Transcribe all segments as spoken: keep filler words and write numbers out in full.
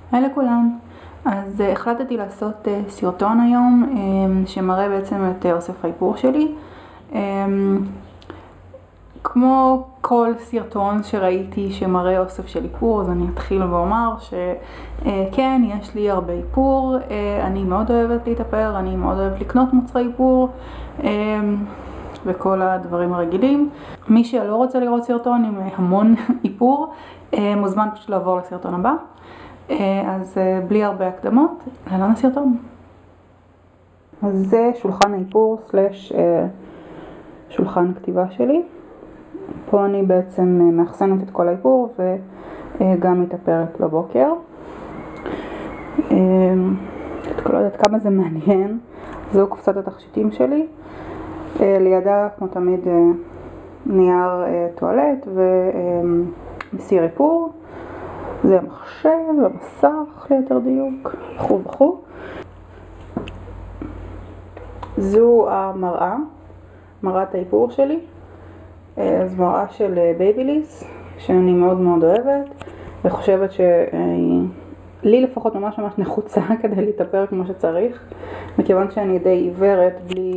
היי לכולם. אז uh, החלטתי לעשות uh, סרטון היום um, שמראה בעצם את uh, אוסף האיפור שלי. Um, כמו כל סרטון שראיתי שמראה אוסף של איפור, אז אני אתחיל ואומר שכן, uh, יש לי הרבה איפור, uh, אני מאוד אוהבת להתאפר, אני מאוד אוהבת לקנות מוצרי איפור um, וכל הדברים הרגילים. מי שלא רוצה לראות סרטון עם המון איפור, uh, מוזמן פשוט לעבור לסרטון הבא. אז בלי הרבה הקדמות, להלן הסרטון. אז זה שולחן האיפור סלש שולחן כתיבה שלי. פה אני בעצם מאחסנת את כל האיפור וגם מתאפרת בבוקר. את לא יודעת כמה זה מעניין. זו קופסת התכשיטים שלי. לידה כמו תמיד נייר טואלט ומסיר איפור. זה המחשב, המסך ליתר דיוק, וכו' וכו'. זו המראה, מראת האיפור שלי. זו מראה של בייביליס, שאני מאוד מאוד אוהבת, וחושבת שהיא לי לפחות ממש ממש נחוצה כדי להתאפר כמו שצריך, מכיוון שאני די עיוורת בלי,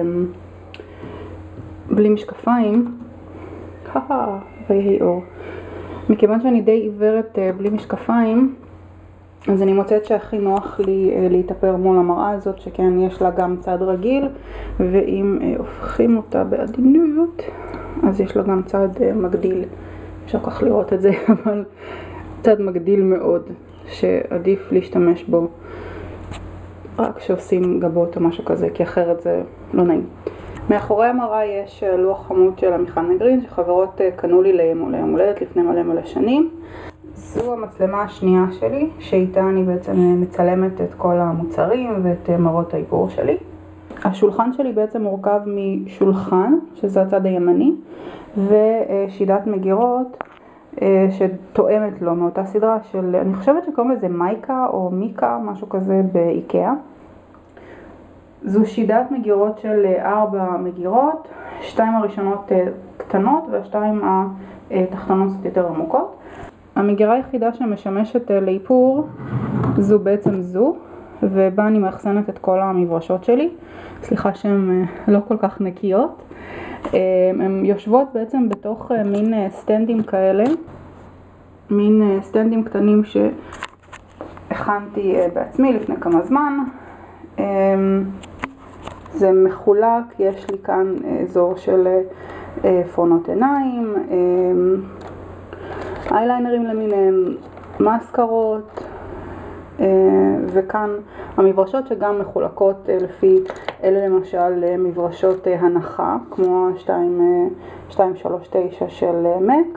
בלי משקפיים. ויהי אור. מכיוון שאני די עיוורת בלי משקפיים, אז אני מוצאת שהכי נוח לי להתאפר מול המראה הזאת, שכן יש לה גם צד רגיל, ואם הופכים אותה בעדינות, אז יש לה גם צד מגדיל. אפשר כך לראות את זה, אבל צד מגדיל מאוד, שעדיף להשתמש בו רק כשעושים גבות או משהו כזה, כי אחרת זה לא נעים. מאחורי המראה יש לוח חמוד של עמיחי נגרין, שחברות קנו לי ליום הולדת לפני מלא מלא שנים. זו המצלמה השנייה שלי, שאיתה אני בעצם מצלמת את כל המוצרים ואת מראות האיפור שלי. השולחן שלי בעצם מורכב משולחן, שזה הצד הימני, ושידת מגירות שתואמת לו מאותה סדרה של, אני חושבת שקוראים לזה מייקה או מיקה, משהו כזה באיקאה. זו שידת מגירות של ארבע מגירות, שתיים הראשונות קטנות והשתיים התחתונות קצת יותר עמוקות. המגירה היחידה שמשמשת לאיפור זו בעצם זו, ובה אני מאחסנת את כל המברשות שלי. סליחה שהן לא כל כך נקיות. הן יושבות בעצם בתוך מין סטנדים כאלה, מין סטנדים קטנים שהכנתי בעצמי לפני כמה זמן. זה מחולק, יש לי כאן אזור של פרונות עיניים, אייליינרים למיניהם, מסקרות, וכאן המברשות שגם מחולקות לפי, אלה למשל מברשות הנחה, כמו שתיים שלוש תשע של מק,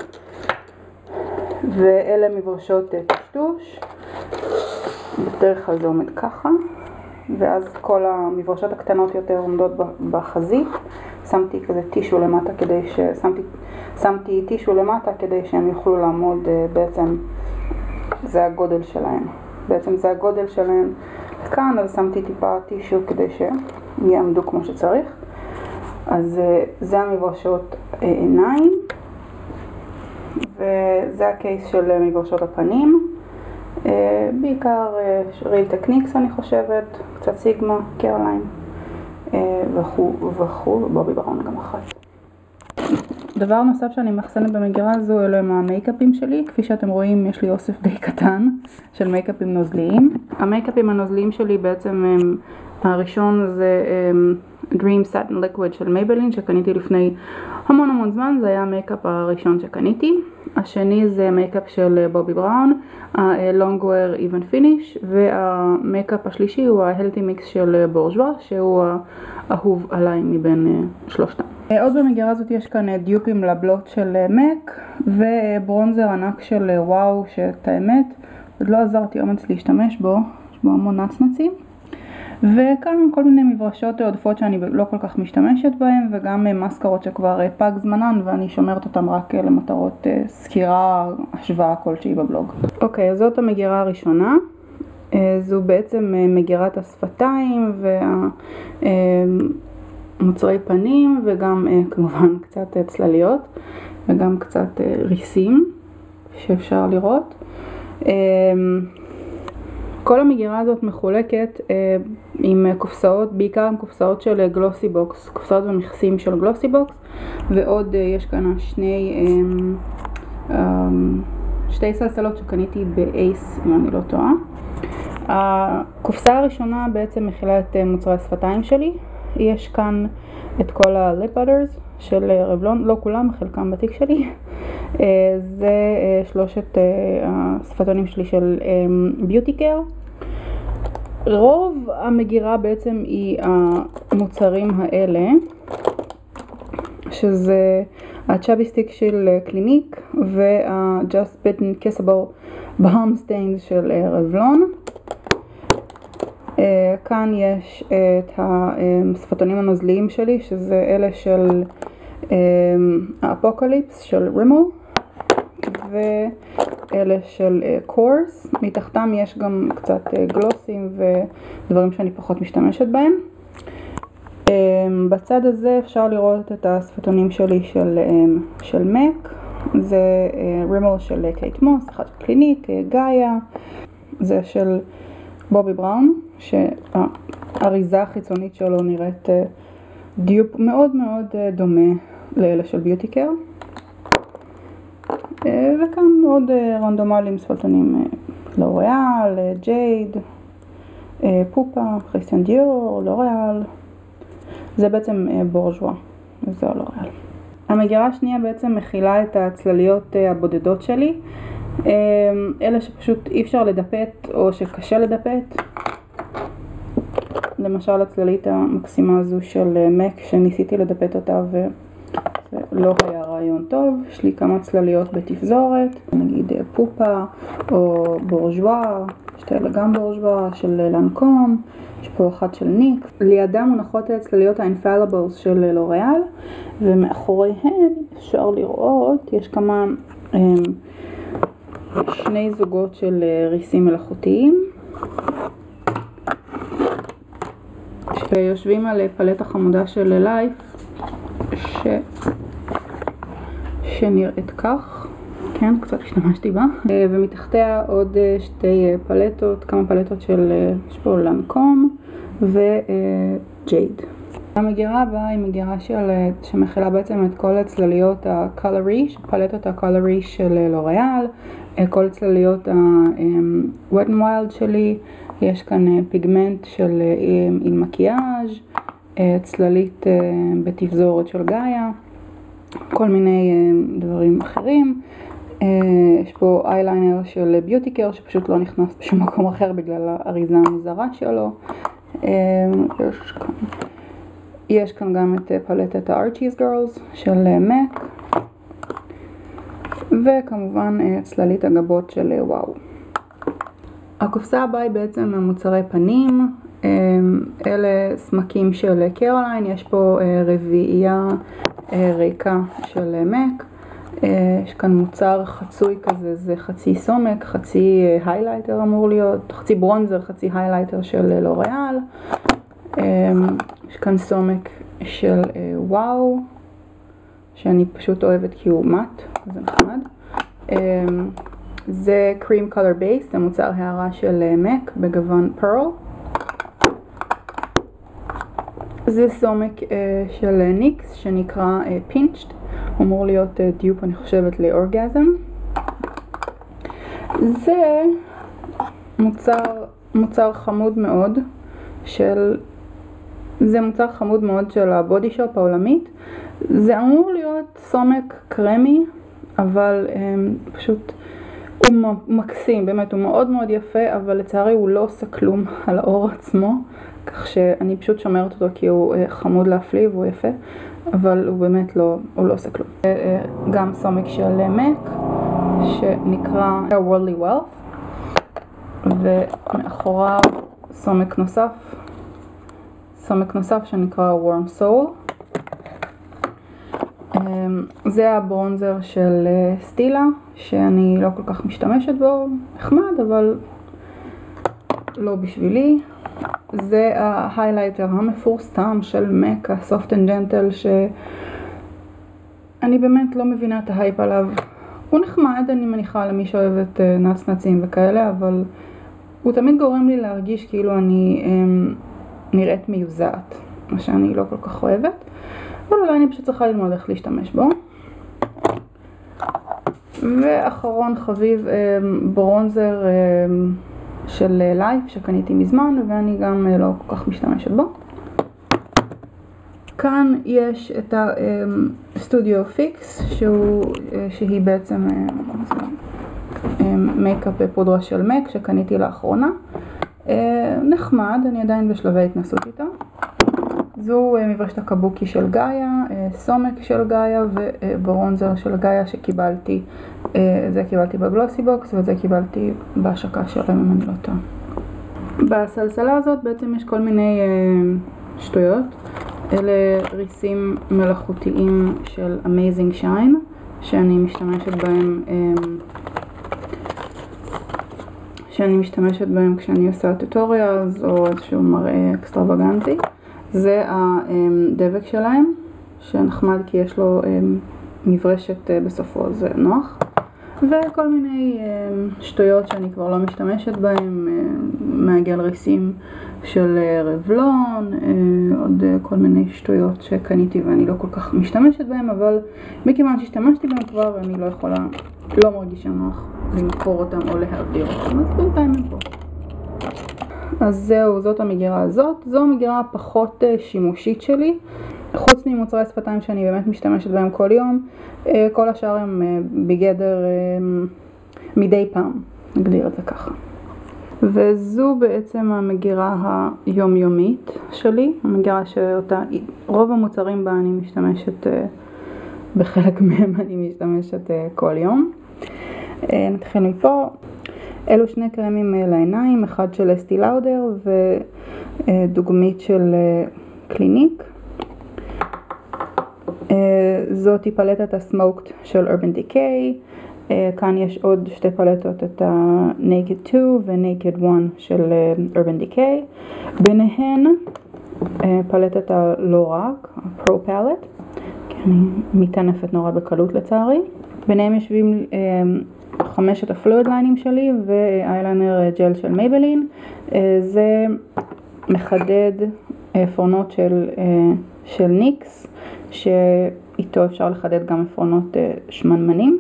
ואלה מברשות טשטוש, בדרך כלל זה עומד ככה. ואז כל המברשות הקטנות יותר עומדות בחזית. שמתי כזה טישו למטה כדי ש... שמתי, שמתי טישו למטה כדי שהם יוכלו לעמוד, בעצם זה הגודל שלהם. בעצם זה הגודל שלהם כאן, אז שמתי טיפה טישו כדי שהם יעמדו כמו שצריך. אז זה המברשות עיניים, וזה הקייס של מברשות הפנים. Uh, בעיקר ריל טקניקס אני חושבת, קצת סיגמה, קרליין uh, וכו' וכו', בובי בראון גם אחת. דבר נוסף שאני מאחסנת במגירה הזו אלו הם המייקאפים שלי. כפי שאתם רואים יש לי אוסף די קטן של מייקאפים נוזליים. המייקאפים הנוזליים שלי בעצם הם, הראשון זה um, Dream Satin Liquid של מייבלין שקניתי לפני המון המון זמן, זה היה המייקאפ הראשון שקניתי. השני זה מייקאפ של בובי בראון, ה-Longwear Even Finish, והמייקאפ השלישי הוא ה-Healthy Mix של בורז'ואה, שהוא האהוב עליי מבין שלושתם. עוד במגירה הזאת יש כאן דיופים לבלוט של מק, וברונזר ענק של וואו, שאת האמת עוד לא עזרתי אומץ להשתמש בו, יש בו המון נצנצים. וכאן כל מיני מברשות עודפות שאני לא כל כך משתמשת בהן, וגם מסקרות שכבר פג זמנן ואני שומרת אותן רק למטרות סקירה, השוואה כלשהי בבלוג. אוקיי, אז זאת המגירה הראשונה. זו בעצם מגירת השפתיים והמוצרי פנים, וגם כמובן קצת צלליות וגם קצת ריסים שאפשר לראות. כל המגירה הזאת מחולקת אה, עם קופסאות, בעיקר עם קופסאות של גלוסי בוקס, קופסאות ומכסים של גלוסי בוקס, ועוד אה, יש כאן שני, אה, אה, שתי סלסלות שקניתי באייס, אם אני לא טועה. הקופסה הראשונה בעצם מכילה את מוצרי השפתיים שלי. יש כאן את כל ה-lip butters של רבלון, לא כולם, חלקם בתיק שלי. זה שלושת השפתונים שלי של ביוטי קר. רוב המגירה בעצם היא המוצרים האלה, שזה הצ'אבי סטיק של קליניק וה-Just Bitten Kissable Balm Stains של רבלון. כאן יש את השפתונים הנוזליים שלי, שזה אלה של האפוקליפס של רימל, ואלה של קורס. מתחתם יש גם קצת גלוסים ודברים שאני פחות משתמשת בהם. בצד הזה אפשר לראות את השפתונים שלי של, של מק. זה רימל של קייט מוס, אחד של קליניק, גאיה. זה של בובי בראון, שהאריזה החיצונית שלו נראית דיופ מאוד מאוד דומה לאלה של ביוטי קר. וכאן עוד רנדומליים ספתונים, לוריאל, ג'ייד, פופה, כריסטיאן דיור, לוריאל. זה בעצם בורז'ואה, וזה לוריאל. המגירה השנייה בעצם מכילה את הצלליות הבודדות שלי, אלה שפשוט אי אפשר לדפת או שקשה לדפת. למשל הצללית המקסימה הזו של מק שניסיתי לדפת אותה ולא היה רעיון טוב. יש לי כמה צלליות בתפזורת, נגיד פופה או בורז'ואה, יש אלה גם בורז'ואה של לנקום, יש פה אחת של ניק. לידם מונחות הצלליות האינפליבלס של לוריאל, ומאחוריהן אפשר לראות, יש כמה שני זוגות של ריסים מלאכותיים שיושבים על פלטה חמודה של לייף ש... שנראית כך, כן, קצת השתמשתי בה, ומתחתיה עוד שתי פלטות, כמה פלטות של שפול לנקום וג'ייד. המגירה הבאה היא מגירה של, שמכילה בעצם את כל הצלליות הקולרי, פלטות הקולרי של לוריאל, כל צלליות ה-Wet n Wild שלי. יש כאן פיגמנט של עם מקיאז', צללית בתפזורת של גאיה, כל מיני דברים אחרים. יש פה אייליינר של ביוטי קר שפשוט לא נכנס בשום מקום אחר בגלל האריזה המוזרה שלו. יש כאן, יש כאן גם את פלטת ה-Archie's Girls של מק, וכמובן צללית הגבות של וואו. הקופסה הבאה היא בעצם מוצרי פנים. אלה סמקים של קרוליין. יש פה רביעייה ריקה של מק. יש כאן מוצר חצוי כזה, זה חצי סומק, חצי היילייטר אמור להיות, חצי ברונזר, חצי היילייטר של לוריאל. יש כאן סומק של וואו, שאני פשוט אוהבת כי הוא מט, זה נחמד. זה Cream Color Base, זה מוצר הערה של מק בגוון פרל. זה סומק של ניקס שנקרא Pinched, אמור להיות דיופ אני חושבת לאורגזם. זה מוצר, מוצר חמוד מאוד של, זה מוצר חמוד מאוד של הבודי שופ העולמית. זה אמור להיות סומק קרמי, אבל um, פשוט הוא מקסים, באמת הוא מאוד מאוד יפה, אבל לצערי הוא לא עושה כלום על האור עצמו, כך שאני פשוט שומרת אותו כי הוא uh, חמוד להפליא והוא יפה, אבל הוא באמת לא, הוא לא עושה כלום. Uh, uh, גם סומק של מק שנקרא Worldly Wealth, ומאחוריו סומק נוסף, סומק נוסף שנקרא Warm Soul. זה הברונזר של סטילה שאני לא כל כך משתמשת בו, נחמד אבל לא בשבילי. זה ההיילייטר המפורסם של מק, הסופט אנד ג'נטל, שאני באמת לא מבינה את ההייפ עליו. הוא נחמד, אני מניחה למי שאוהבת נצנצים וכאלה, אבל הוא תמיד גורם לי להרגיש כאילו אני אמ, נראית מיוזעת, מה שאני לא כל כך אוהבת, אבל אולי אני פשוט צריכה ללמוד איך להשתמש בו. ואחרון חביב, אמ, ברונזר אמ, של לייף שקניתי מזמן, ואני גם לא כל כך משתמשת בו. כאן יש את הסטודיו פיקס, שהיא בעצם מייקאפ בפודרה של מק שקניתי לאחרונה. נחמד, אני עדיין בשלבי התנסות איתה. זו מברשת הקבוקי של גאיה, סומק של גאיה וברונזר של גאיה שקיבלתי. זה קיבלתי בגלוסי בוקס וזה קיבלתי בהשקה שלהם אם אני לא טועה. בסלסלה הזאת בעצם יש כל מיני שטויות. אלה ריסים מלאכותיים של Amazing Shine שאני משתמשת בהם שאני משתמשת בהם כשאני עושה טוטוריאלס או איזשהו מראה אקסטרווגנטי. זה הדבק שלהם שנחמד כי יש לו מברשת בסופו, זה נוח. וכל מיני שטויות שאני כבר לא משתמשת בהם, מעגל ריסים של רבלון, עוד כל מיני שטויות שקניתי ואני לא כל כך משתמשת בהם, אבל מכיוון שהשתמשתי בהם כבר אני לא יכולה, לא מרגישה נוח למכור אותם או להעביר אותם, אז בינתיים הם פה. אז זהו, זאת המגירה הזאת. זו המגירה הפחות שימושית שלי, חוץ ממוצרי שפתיים שאני באמת משתמשת בהם כל יום. כל השאר הם בגדר מדי פעם, נגדיר את זה ככה. וזו בעצם המגירה היומיומית שלי, המגירה שאותה, רוב המוצרים בה אני משתמשת, בחלק מהם אני משתמשת כל יום. נתחיל מפה. אלו שני קרמים לעיניים, אחד של אסטי לאודר ודוגמית של קליניק. זאתי פלטת הסמוקט של Urban Decay. כאן יש עוד שתי פלטות, את ה-Naked שתיים ו-Naked אחת של Urban Decay. ביניהן פלטת הלא רק, ה-Pro Palette, כי אני מתענפת נורא בקלות לצערי. ביניהם יושבים חמשת הפלואיד ליינים שלי ואייליינר ג'ל של מייבלין. זה מחדד עפרונות של, של ניקס, שאיתו אפשר לחדד גם עפרונות שמנמנים.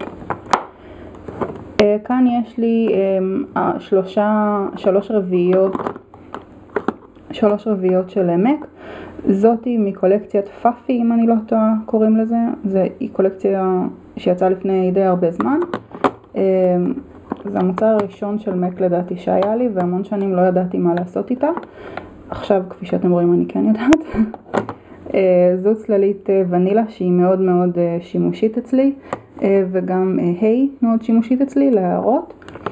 כאן יש לי שלושה, שלוש רביעיות, שלוש רביעיות של מק. זאתי מקולקציית פאפי, אם אני לא טועה קוראים לזה. זה היא קולקציה שיצאה לפני די הרבה זמן. זה המוצר הראשון של מק לדעתי שהיה לי, והמון שנים לא ידעתי מה לעשות איתה. עכשיו, כפי שאתם רואים, אני כן יודעת. זו צללית ונילה שהיא מאוד מאוד שימושית אצלי, וגם היי מאוד שימושית אצלי להערות.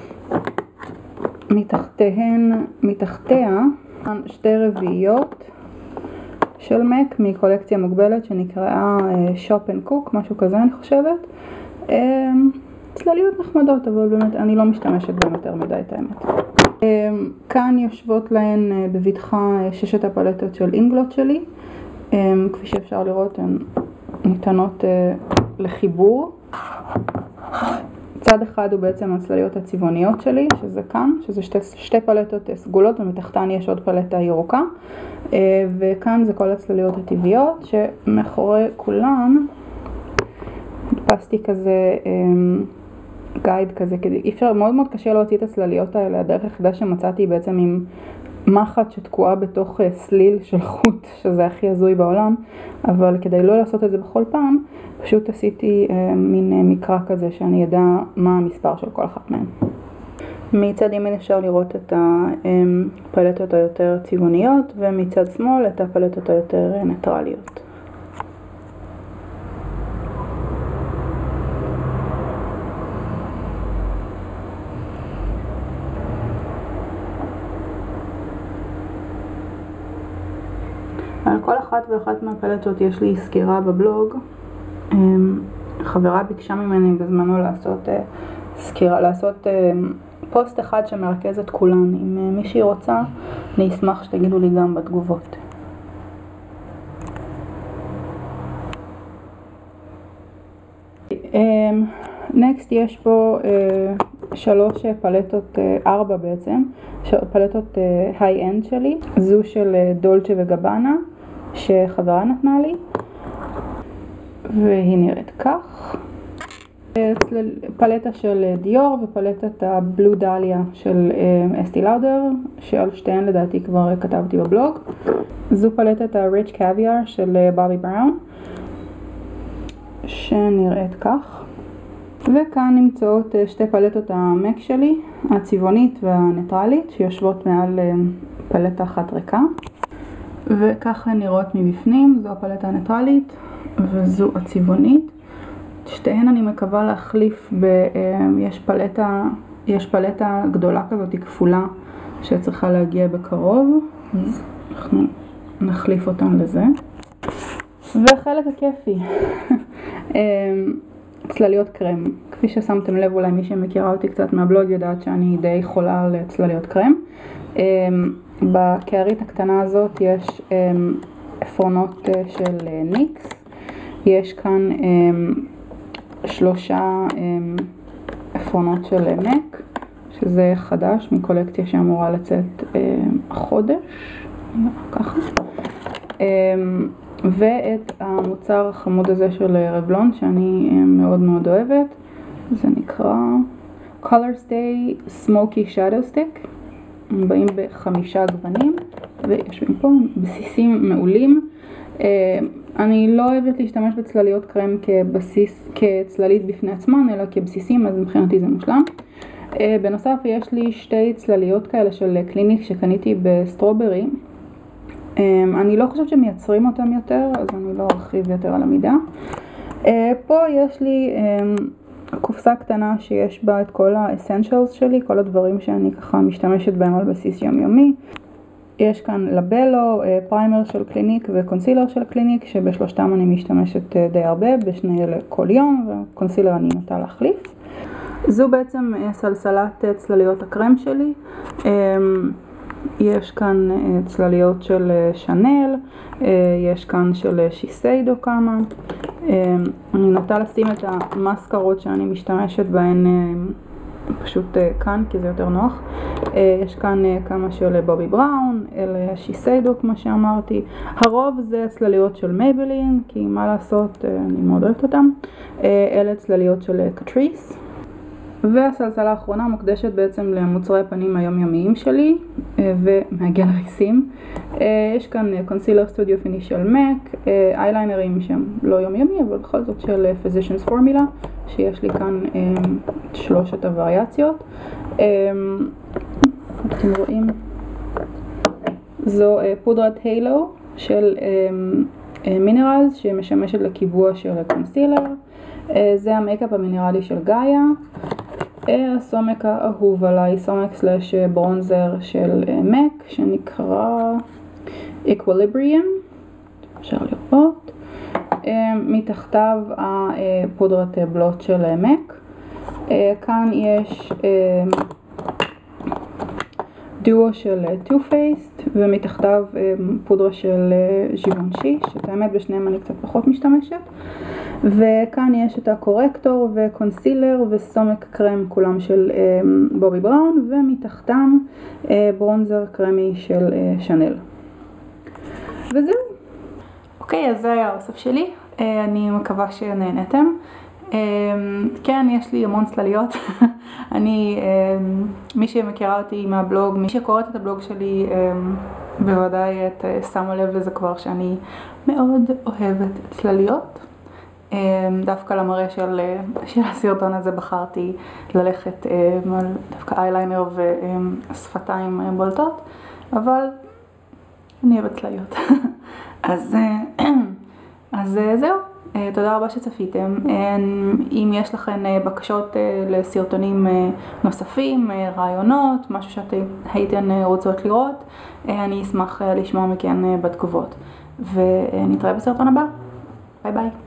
מתחתיהן, מתחתיה שתי רביעיות של מק מקולקציה מוגבלת שנקראה שופ אנד קוק, משהו כזה אני חושבת. צלליות נחמדות, אבל באמת אני לא משתמשת בהם יותר מדי את האמת. כאן יושבות להן בבטחה ששת הפלטות של אינגלוט שלי. כפי שאפשר לראות הן ניתנות לחיבור. צד אחד הוא בעצם הצלליות הצבעוניות שלי, שזה כאן, שזה שתי, שתי פלטות סגולות, ומתחתן יש עוד פלטה ירוקה. וכאן זה כל הצלליות הטבעיות, שמאחורי כולן הדפסתי כזה גייד כזה, כדי, אי אפשר, מאוד מאוד קשה להוציא את הצלליות האלה. הדרך היחידה שמצאתי בעצם עם מחט שתקועה בתוך סליל של חוט, שזה הכי הזוי בעולם, אבל כדי לא לעשות את זה בכל פעם, פשוט עשיתי אה, מין מקרא כזה שאני ידע מה המספר של כל אחת מהן. מצד ימין אפשר לראות את הפלטות היותר צבעוניות, ומצד שמאל את הפלטות היותר ניטרליות. על כל אחת ואחת מהפלטות יש לי סקירה בבלוג. חברה ביקשה ממני בזמנו לעשות סקירה, לעשות פוסט אחד שמרכז את כולן. אם מישהי רוצה, אני אשמח שתגידו לי גם בתגובות. נקסט יש פה שלוש פלטות, ארבע בעצם, פלטות היי-אנד שלי. זו של דולצ'ה וגבאנה שחברה נתנה לי, והיא נראית כך. פלטה של דיור ופלטת הבלו דליה של אסטי לאודר, שעל שתיהן לדעתי כבר כתבתי בבלוג. זו פלטת ה-Rich Caviar של בובי בראון, שנראית כך. וכאן נמצאות שתי פלטות המק שלי, הצבעונית והניטרלית, שיושבות מעל פלטה אחת ריקה. וככה נראות מבפנים, זו הפלטה הניטרלית וזו הצבעונית. שתיהן אני מקווה להחליף ב... יש פלטה, יש פלטה גדולה כזאת, כפולה, שצריכה להגיע בקרוב. אז אנחנו נחליף אותן לזה. והחלק הכיפי, צלליות קרם. כפי ששמתם לב, אולי מי שמכירה אותי קצת מהבלוג יודעת שאני די חולה על צלליות קרם. בקערית הקטנה הזאת יש עפרונות של ניקס. יש כאן שלושה עפרונות של מק, שזה חדש מקולקציה שאמורה לצאת החודש, ככה. ואת המוצר החמוד הזה של רבלון שאני מאוד מאוד אוהבת, זה נקרא Color Stay Smoky Shadow Stick. הם באים בחמישה גוונים ויושבים פה בסיסים מעולים. אני לא אוהבת להשתמש בצלליות קרם כבסיס, כצללית בפני עצמן, אלא כבסיסים, אז מבחינתי זה מושלם. בנוסף יש לי שתי צלליות כאלה של קליניק שקניתי בסטרוברי. אני לא חושבת שמייצרים אותם יותר, אז אני לא ארחיב יותר על המידה. פה יש לי קופסה קטנה שיש בה את כל האסנשיילס שלי, כל הדברים שאני ככה משתמשת בהם על בסיס יומיומי. יש כאן לבלו, פריימר של קליניק וקונסילר של קליניק, שבשלושתם אני משתמשת די הרבה, בשני אלה כל יום, וקונסילר אני נוטה להחליף. זו בעצם סלסלת צלליות הקרם שלי. יש כאן צלליות של שנל, יש כאן של שיסיידו כמה. אני נוטה לשים את המסקרות שאני משתמשת בהן פשוט כאן, כי זה יותר נוח. יש כאן כמה של בובי בראון, אלה שיסיידו כמו שאמרתי. הרוב זה צלליות של מייבלין, כי מה לעשות, אני מאוד אוהבת אותם. אלה צלליות של קטריס. והסלסלה האחרונה מוקדשת בעצם למוצרי הפנים היומיומיים שלי ומהגל הריסים. יש כאן קונסילר סטודיו פיניש של מק, אייליינרים שהם לא יומיומי אבל בכל זאת של Physicians Formula, שיש לי כאן שלושת הווריאציות. אתם רואים, זו פודרת הילו של מינרלס שמשמשת לקיבוע של קונסילר. זה המייקאפ המינרלי של גאיה. הסומק האהוב עליי, סומק סלש ברונזר של מק, שנקרא Equilibrium, אפשר לראות. מתחתיו הפודרת בלוט של מק. כאן יש דואו של Too Faced, ומתחתיו פודרה של ז'יוונשי, שאת האמת בשניהם אני קצת פחות משתמשת. וכאן יש את הקורקטור וקונסילר וסומק קרם, כולם של בובי בראון, ומתחתם ברונזר קרמי של שנל. וזהו. אוקיי, אז זה היה האוסף שלי. אני מקווה שנהנתם. כן, יש לי המון צלליות. אני, מי שמכירה אותי מהבלוג, מי שקוראת את הבלוג שלי, בוודאי את שמה לב לזה כבר שאני מאוד אוהבת צלליות. דווקא למראה של, של הסרטון הזה בחרתי ללכת על דווקא אייליינר ושפתיים בולטות, אבל אני אוהבת צלליות. אז, אז זהו, תודה רבה שצפיתם. אם יש לכם בקשות לסרטונים נוספים, רעיונות, משהו שאתם הייתן רוצות לראות, אני אשמח לשמוע מכן בתגובות. ונתראה בסרטון הבא. ביי ביי.